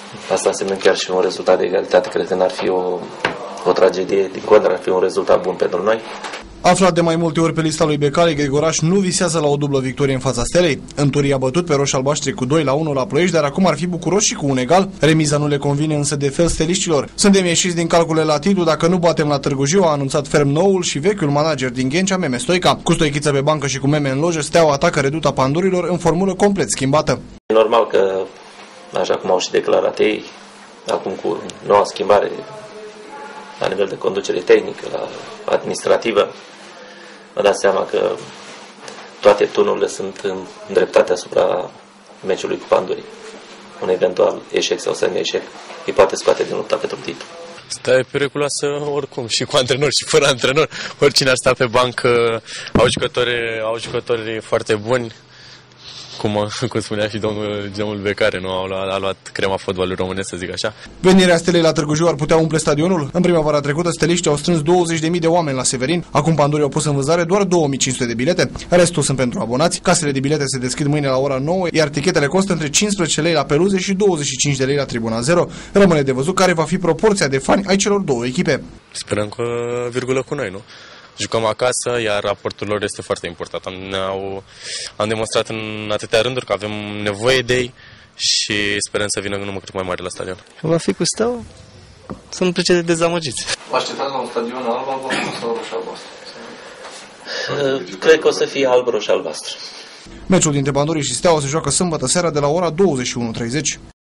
asta înseamnă chiar și un rezultat de egalitate. Cred că n-ar fi o tragedie, din contră, ar fi un rezultat bun pentru noi. Aflat de mai multe ori pe lista lui Becali, Grigoraș nu visează la o dublă victorie în fața Stelei. În tur i-a bătut pe roșii-albaștri cu 2-1 la Ploiești, dar acum ar fi bucuros și cu un egal. Remiza nu le convine însă de fel steliștilor. Suntem ieșiți din calculele la titlu dacă nu batem la Târgu Jiu, a anunțat ferm noul și vechiul manager din Ghencea, Meme Stoica. Cu Stoichiță pe bancă și cu Meme în lojă, Steaua atacă reduta Pandurilor în formulă complet schimbată. E normal că, așa cum au și declarat ei, acum cu noua schimbare la nivel de conducere tehnică, la administrativă, mă dați seama că toate turnurile sunt îndreptate asupra meciului cu Pandurii. Un eventual eșec sau semi-eșec îi poate scoate din lupta pentru titlu. Asta e periculoasă oricum, și cu antrenori și fără antrenori. Oricine ar sta pe bancă, au jucători foarte buni. Cum spunea și domnul Becare, nu a luat crema fotbalului românesc, să zic așa. Venirea Stelei la Târgu Jiu ar putea umple stadionul. În primăvara trecută, steliștii au strâns 20.000 de oameni la Severin. Acum Pandurii au pus în vânzare doar 2500 de bilete. Restul sunt pentru abonați. Casele de bilete se deschid mâine la ora 9, iar tichetele costă între 15 lei la peluze și 25 de lei la tribuna 0. Rămâne de văzut care va fi proporția de fani ai celor două echipe. Sperăm că virgulă cu noi, nu? Jucăm acasă, iar raportul lor este foarte important. Am demonstrat în atâtea rânduri că avem nevoie de ei și sperăm să vină în număr cât mai mare la stadion. Va fi cu Steaua? Sunt plăcere de dezamăgiți. Vă așteptați la un stadion alb-albastru sau roșu-albastru? Cred că o să fie alb-roșu-albastru. Meciul dintre Pandurii și Steaua se joacă sâmbătă seara de la ora 21:30.